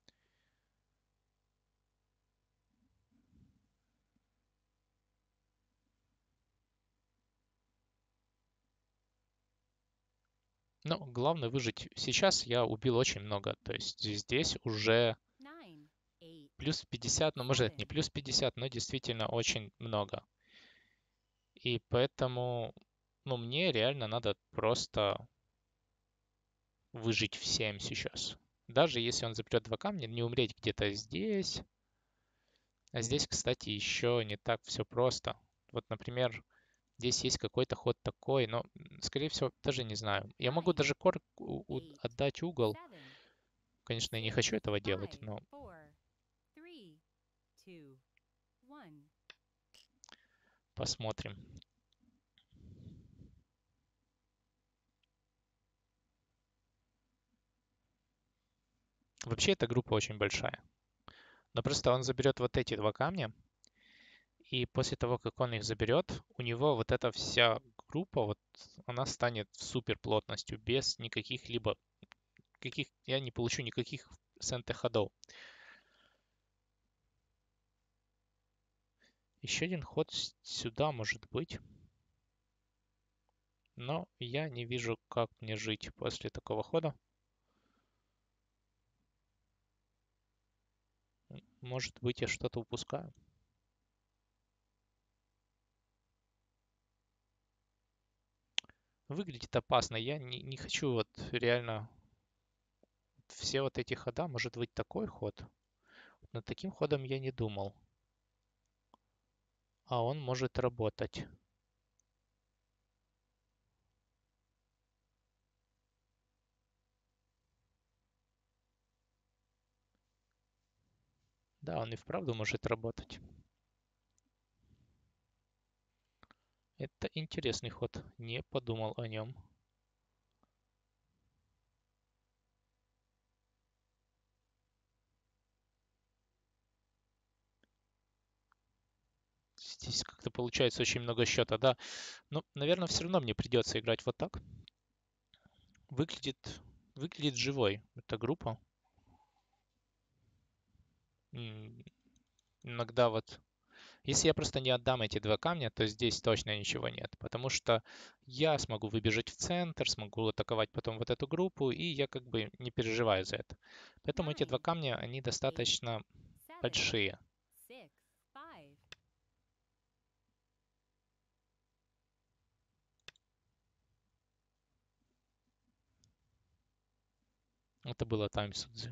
Но главное выжить. Сейчас я убил очень много. То есть здесь уже nine, eight, плюс пятьдесят, ну, может, это не seven, плюс пятьдесят, но действительно очень много. И поэтому, ну, мне реально надо просто выжить всем сейчас. Даже если он запрет два камня, не умереть где-то здесь. А здесь, кстати, еще не так все просто. Вот, например, здесь есть какой-то ход такой, но, м, скорее всего, даже не знаю. Я могу nine, даже кор у- у- eight, отдать угол. seven, Конечно, я не six, хочу этого делать, five, но four, three, two, one. посмотрим. Вообще, эта группа очень большая. Но просто он заберет вот эти два камня, и после того, как он их заберет, у него вот эта вся группа, вот она станет супер плотностью, без никаких либо каких я не получу никаких сенте ходов. Еще один ход сюда может быть, но я не вижу, как мне жить после такого хода. Может быть, я что-то упускаю. Выглядит опасно. Я не, не хочу вот реально все вот эти хода. Может быть такой ход? Над таким ходом я не думал. А он может работать. Да, он и вправду может работать. Это интересный ход. Не подумал о нем. Здесь как-то получается очень много счета, да. Но, наверное, все равно мне придется играть вот так. Выглядит, выглядит живой эта группа. М, Иногда вот... Если я просто не отдам эти два камня, то здесь точно ничего нет. Потому что я смогу выбежать в центр, смогу атаковать потом вот эту группу, и я как бы не переживаю за это. Поэтому эти два nine, камня, они достаточно seven, большие. six, five. Это было Тайм Судзи.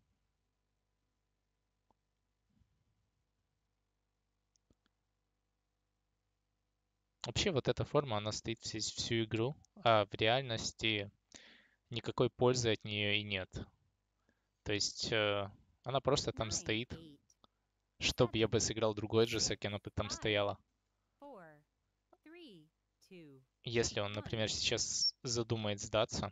Вообще вот эта форма, она стоит всю, всю игру, а в реальности никакой пользы от нее и нет. То есть э, она просто там Nine, стоит, eight, чтобы я seven, бы сыграл другой six, джесек, и она бы там five, стояла. four, three, two, Если он, например, one. сейчас задумает сдаться.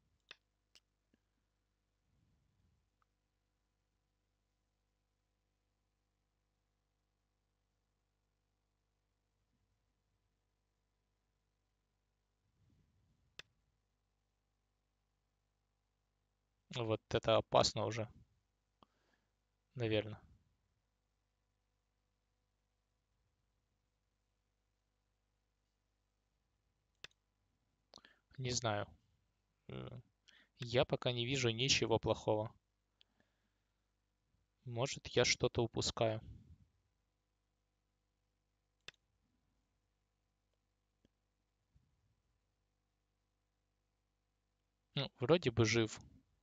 Вот это опасно уже, наверное. Не знаю. Э, Я пока не вижу ничего плохого. Может, я что-то упускаю. Ну, вроде бы жив.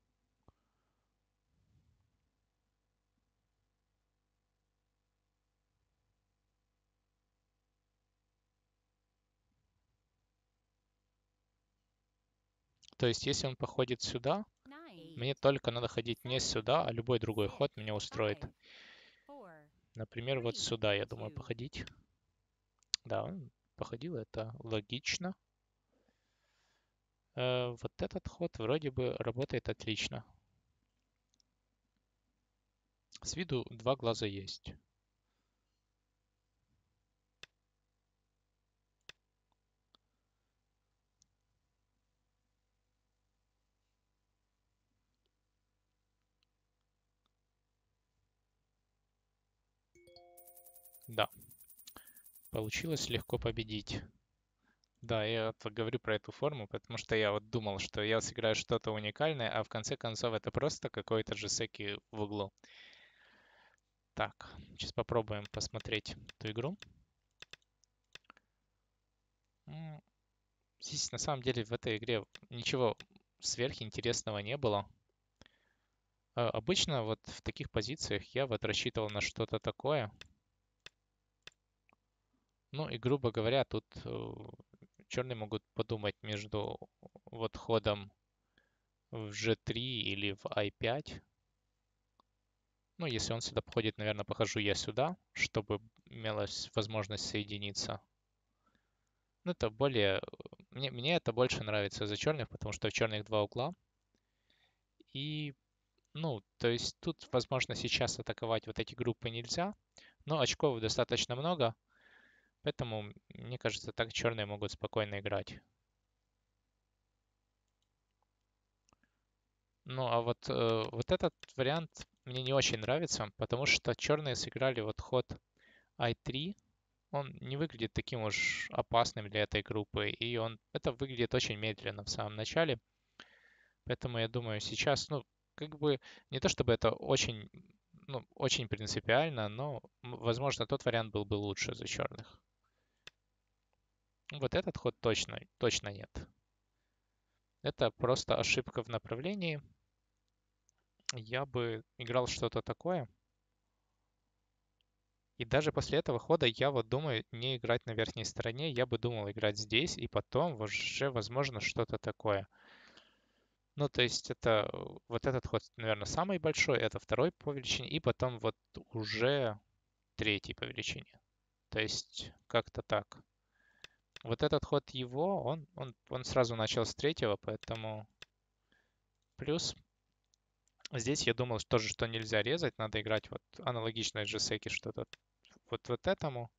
То есть, если он походит сюда, Nine, мне eight, только надо ходить не seven, сюда, а любой другой six, ход меня устроит. five, four, Например, вот three, сюда, я думаю, two. походить. Да, он походил, это логично. Э, Вот этот ход вроде бы работает отлично. С виду два глаза есть. Да, получилось легко победить. Да, я вот говорю про эту форму, потому что я вот думал, что я сыграю что-то уникальное, а в конце концов это просто какой-то джесеки в углу. Так, сейчас попробуем посмотреть эту игру. М, Здесь на самом деле в этой игре ничего сверхинтересного не было. А, Обычно вот в таких позициях я вот рассчитывал на что-то такое. Ну и, грубо говоря, тут э, черные могут подумать между вот ходом в джи три или в ай пять. Ну, если он сюда походит, наверное, похожу я сюда, чтобы имелась возможность соединиться. Ну, это более... Мне, мне это больше нравится за черных, потому что в черных два угла. И, ну, то есть тут, возможно, сейчас атаковать вот эти группы нельзя, но очков достаточно много, поэтому, мне кажется, так черные могут спокойно играть. Ну, а вот, э, вот этот вариант мне не очень нравится, потому что черные сыграли вот ход ай три. Он не выглядит таким уж опасным для этой группы, и он это выглядит очень медленно в самом начале. Поэтому я думаю, сейчас, ну, как бы не то чтобы это очень, ну, очень принципиально, но, м, возможно, тот вариант был бы лучше за черных. Вот этот ход точно, точно нет. Это просто ошибка в направлении. Я бы играл что-то такое. И даже после этого хода я вот думаю не играть на верхней стороне. Я бы думал играть здесь и потом уже, возможно, что-то такое. Ну, то есть это э, вот этот ход, наверное, самый большой, это второй по величине, и потом вот уже третий по величине. То есть как-то так. Вот этот ход его, он, он, он сразу начал с третьего, поэтому плюс. Здесь я думал что тоже, что нельзя резать, надо играть вот аналогичное джесеки что-то вот вот этому.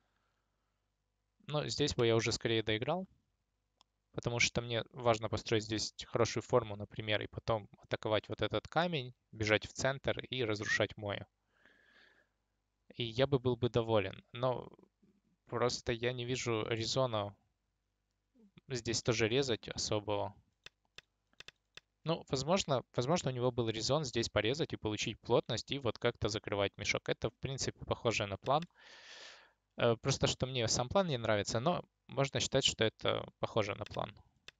Но здесь бы я уже скорее доиграл, потому что мне важно построить здесь хорошую форму, например, и потом атаковать вот этот камень, бежать в центр и разрушать мою. И я бы был бы доволен. Но просто я не вижу резона здесь тоже резать особого. Ну, возможно, возможно, у него был резон здесь порезать и получить плотность и вот как-то закрывать мешок. Это, в принципе, похоже на план. Э, Просто что мне сам план не нравится, но можно считать, что это похоже на план.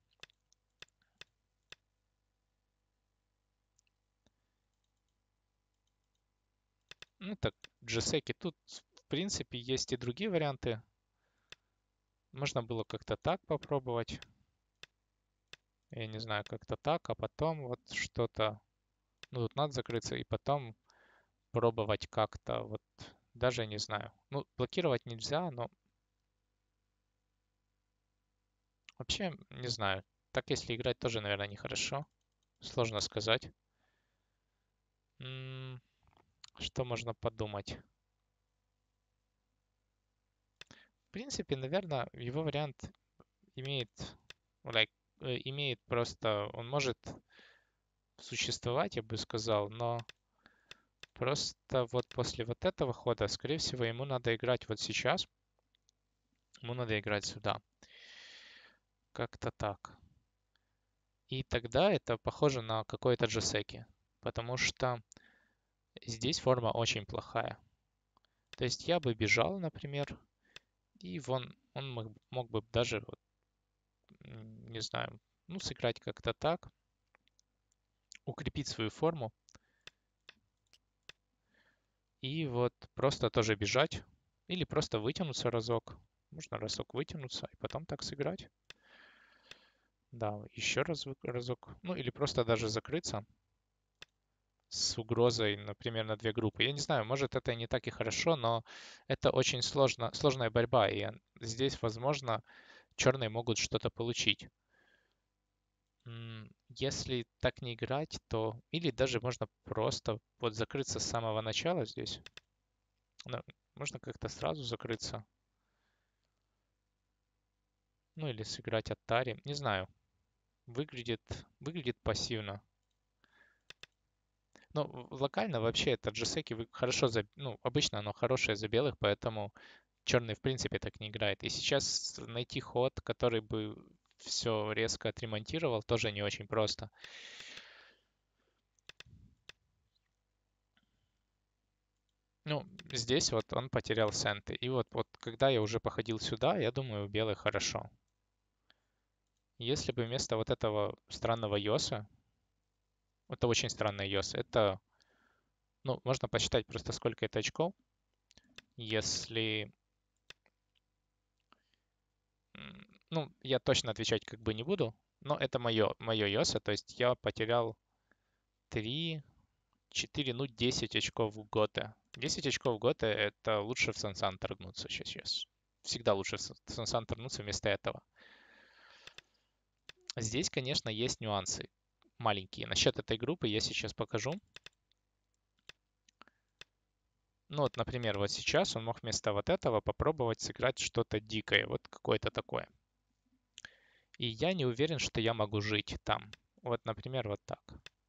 Ну так, джесеки. Тут, в принципе, есть и другие варианты. Можно было как-то так попробовать. Я не знаю, как-то так, а потом вот что-то... Ну, тут надо закрыться, и потом пробовать как-то, вот даже не знаю. Ну, блокировать нельзя, но вообще не знаю. Так, если играть, тоже, наверное, нехорошо. Сложно сказать. М, Что можно подумать? В принципе, наверное, его вариант имеет, like, э, имеет просто, он может существовать, я бы сказал, но просто вот после вот этого хода, скорее всего, ему надо играть вот сейчас, ему надо играть сюда. Как-то так. И тогда это похоже на какой-то джесеки, потому что здесь форма очень плохая. То есть я бы бежал, например, и вон он мог, мог бы даже, вот, не знаю, ну, сыграть как-то так, укрепить свою форму и вот просто тоже бежать или просто вытянуться разок. Можно разок вытянуться и потом так сыграть. Да, еще раз разок. Ну или просто даже закрыться с угрозой, например, на две группы. Я не знаю, может это не так и хорошо, но это очень сложно, сложная борьба, и здесь, возможно, черные могут что-то получить. Если так не играть, то или даже можно просто вот закрыться с самого начала здесь. Ну, можно как-то сразу закрыться. Ну или сыграть Атари. Не знаю. Выглядит, выглядит пассивно. Но локально вообще это джесеки хорошо, за, ну, обычно оно хорошее за белых, поэтому черный в принципе так не играет. И сейчас найти ход, который бы все резко отремонтировал, тоже не очень просто. Ну, здесь вот он потерял центы. И вот, вот когда я уже походил сюда, я думаю, у белых хорошо. Если бы вместо вот этого странного Йоса, это очень странный Йос, это, ну, можно посчитать просто сколько это очков. Если, ну, я точно отвечать как бы не буду, но это мое, мое Йоса, то есть я потерял три, четыре, ну, десять очков в Готе. десять очков в Готе — это лучше в Сансан торгнуться сейчас. Всегда лучше в Сансан торгнуться вместо этого. Здесь, конечно, есть нюансы маленькие. Насчет этой группы я сейчас покажу. Ну вот, например, вот сейчас он мог вместо вот этого попробовать сыграть что-то дикое, вот какое-то такое. И я не уверен, что я могу жить там. Вот, например, вот так.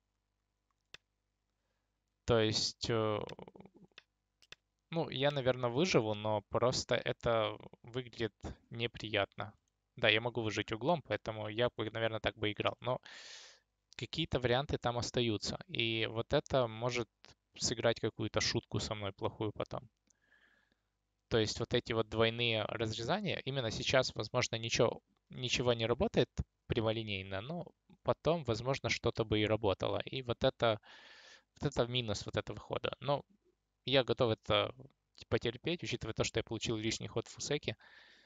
То есть, э, ну, я, наверное, выживу, но просто это выглядит неприятно. Да, я могу выжить углом, поэтому я бы, наверное, так бы играл. Но какие-то варианты там остаются. И вот это может сыграть какую-то шутку со мной плохую потом. То есть вот эти вот двойные разрезания, именно сейчас, возможно, ничего, ничего не работает прямолинейно, но потом, возможно, что-то бы и работало. И вот это, вот это минус вот этого хода. Но я готов это потерпеть, учитывая то, что я получил лишний ход в фусеке.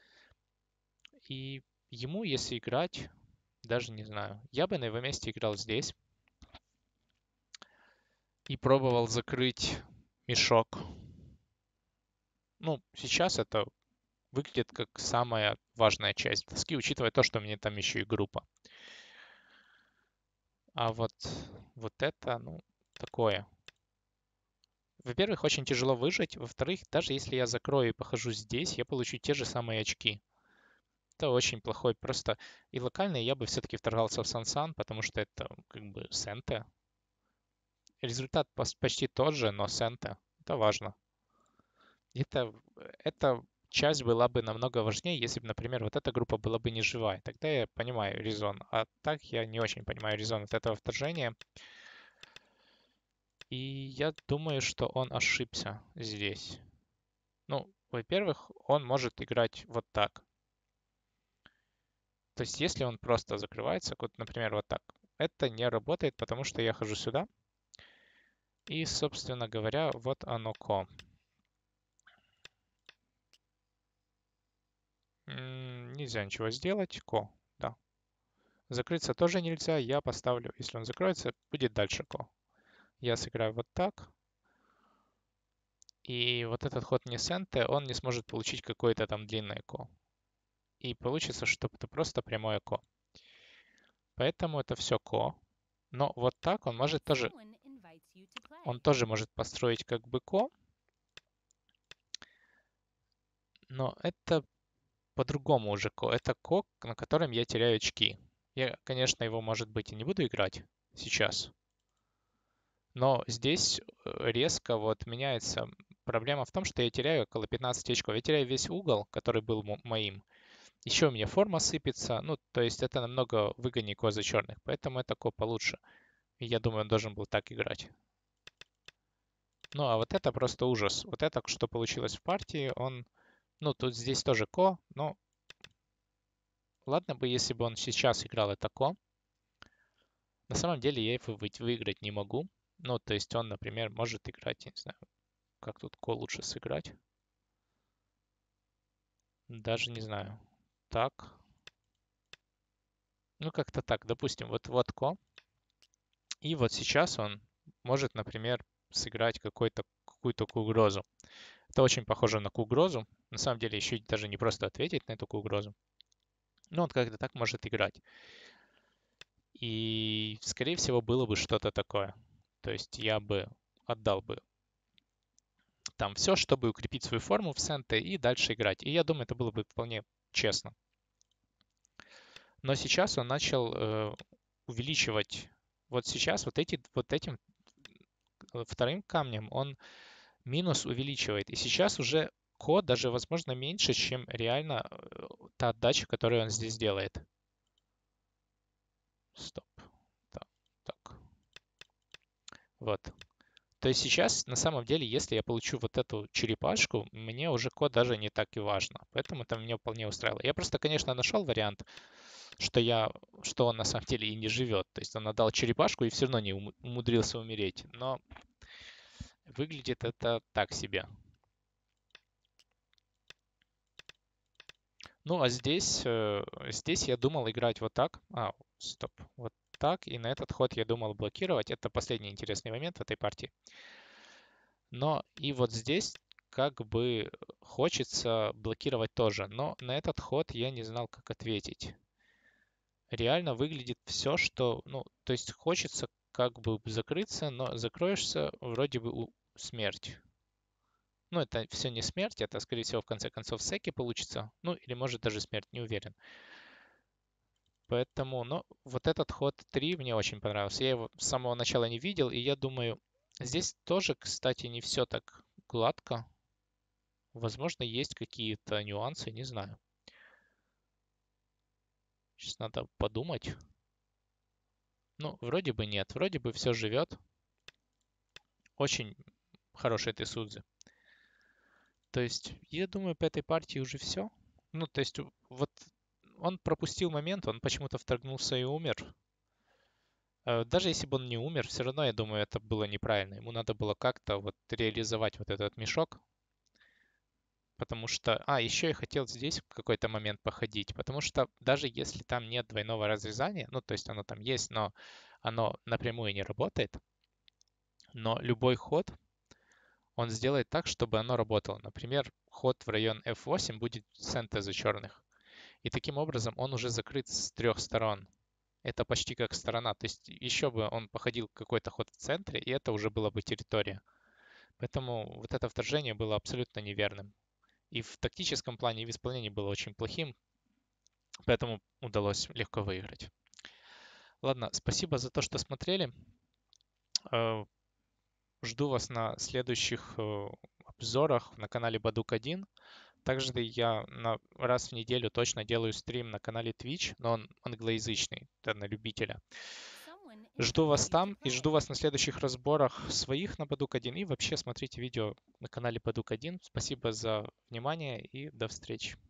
И ему, если играть, даже не знаю, я бы на его месте играл здесь и пробовал закрыть мешок. Ну, сейчас это выглядит как самая важная часть доски, учитывая то, что у меня там еще и группа. А вот, вот это, ну, такое. Во-первых, очень тяжело выжить. Во-вторых, даже если я закрою и похожу здесь, я получу те же самые очки. Это очень плохой. Просто и локально я бы все-таки вторгался в Сан-Сан, потому что это как бы Сенте. Результат почти тот же, но Сенте. Это важно. Это, эта часть была бы намного важнее, если бы, например, вот эта группа была бы не живая. Тогда я понимаю резон. А так я не очень понимаю резон от этого вторжения. И я думаю, что он ошибся здесь. Ну, во-первых, он может играть вот так. То есть, если он просто закрывается, вот, например, вот так, это не работает, потому что я хожу сюда. И, собственно говоря, вот оно ко. М, Нельзя ничего сделать. Ко, да. Закрыться тоже нельзя. Я поставлю, если он закроется, будет дальше ко. Я сыграю вот так. И вот этот ход не сенте, он не сможет получить какое-то там длинное ко. И получится, что это просто прямое ко. Поэтому это все ко. Но вот так он может тоже, Someone invites you to play. он тоже может построить как бы ко. Но это по-другому уже ко. Это ко, на котором я теряю очки. Я, конечно, его, может быть, и не буду играть сейчас. Но здесь э, резко вот меняется. Проблема в том, что я теряю около пятнадцати очков. Я теряю весь угол, который был мо- моим. Еще у меня форма сыпется. Ну, то есть это намного выгоднее козы черных. Поэтому это ко получше. И я думаю, он должен был так играть. Ну, а вот это просто ужас. Вот это, что получилось в партии, он... Ну, тут здесь тоже ко, но... Ладно бы, если бы он сейчас играл это ко. На самом деле я его вы- выиграть не могу. Ну, то есть он, например, может играть, я не знаю, как тут ко лучше сыграть. Даже не знаю. Так. Ну, как-то так. Допустим, вот вот ко. И вот сейчас он может, например, сыграть какой-то какую-то угрозу. Это очень похоже на угрозу. На самом деле еще даже не просто ответить на эту угрозу. Но он как-то так может играть. И, скорее всего, было бы что-то такое. То есть я бы отдал бы там все, чтобы укрепить свою форму в сенте и дальше играть. И я думаю, это было бы вполне честно. Но сейчас он начал э, увеличивать. Вот сейчас вот, эти, вот этим э, вторым камнем он минус увеличивает. И сейчас уже код даже, возможно, меньше, чем реально э, та отдача, которую он здесь делает. Стоп. Так, так. Вот. То есть сейчас, на самом деле, если я получу вот эту черепашку, мне уже код даже не так и важно. Поэтому это меня вполне устраивало. Я просто, конечно, нашел вариант, что я, что он на самом деле и не живет. То есть он отдал черепашку и все равно не ум- умудрился умереть. Но выглядит это так себе. Ну, а здесь, э, здесь я думал играть вот так. А, стоп. Вот так. И на этот ход я думал блокировать. Это последний интересный момент в этой партии. Но и вот здесь как бы хочется блокировать тоже. Но на этот ход я не знал, как ответить. Реально выглядит все, что... Ну, то есть хочется как бы закрыться, но закроешься, вроде бы у- смерть. Ну, это все не смерть, это, скорее всего, в конце концов секи получится. Ну, или может даже смерть, не уверен. Поэтому, ну, вот этот ход три мне очень понравился. Я его с самого начала не видел, и я думаю, здесь тоже, кстати, не все так гладко. Возможно, есть какие-то нюансы, не знаю. Сейчас надо подумать. Ну, вроде бы нет, вроде бы все живет. Очень хороший ты Судзи. То есть, я думаю, по этой партии уже все. Ну, то есть, вот он пропустил момент, он почему-то вторгнулся и умер. Э, Даже если бы он не умер, все равно, я думаю, это было неправильно. Ему надо было как-то вот реализовать вот этот мешок, потому что... А, еще я хотел здесь в какой-то момент походить, потому что даже если там нет двойного разрезания, ну, то есть оно там есть, но оно напрямую не работает, но любой ход, он сделает так, чтобы оно работало. Например, ход в район эф восемь будет синтеза черных. И таким образом он уже закрыт с трех сторон. Это почти как сторона. То есть еще бы он походил какой-то ход в центре, и это уже была бы территория. Поэтому вот это вторжение было абсолютно неверным. И в тактическом плане, и в исполнении было очень плохим, поэтому удалось легко выиграть. Ладно, спасибо за то, что смотрели. Э, Жду вас на следующих э, обзорах на канале Бадук один. Также я на, раз в неделю точно делаю стрим на канале Twitch, но он англоязычный, это на любителя. Someone Жду invites вас you to там и жду play. вас на следующих разборах своих на Бадук один. И вообще смотрите видео на канале Бадук один. Спасибо за внимание и до встречи.